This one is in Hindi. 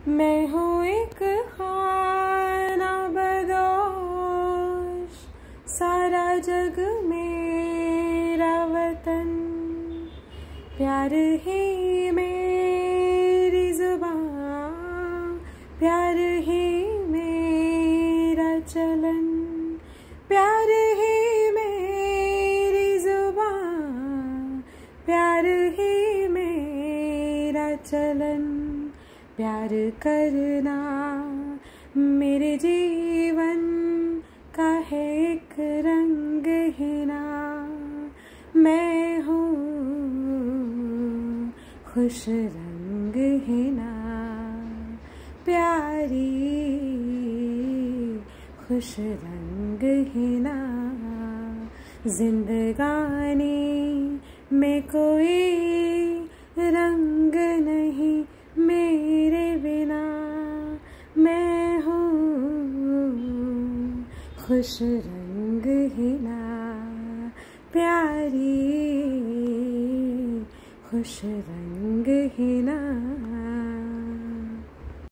मैं हूँ एक खाना बदोश, सारा जग मेरा वतन। प्यार ही मेरी जुबान, प्यार ही मेरा चलन। प्यार ही मेरी जुबान, प्यार ही मेरा चलन। प्यार करना मेरे जीवन का है एक रंग हिना। मैं हूँ खुश रंग हिना, प्यारी खुश रंग हिना। जिंदगानी में कोई रंग नहीं मेरे बिना। मैं हूँ खुश रंग हिना, प्यारी खुश रंग हिना।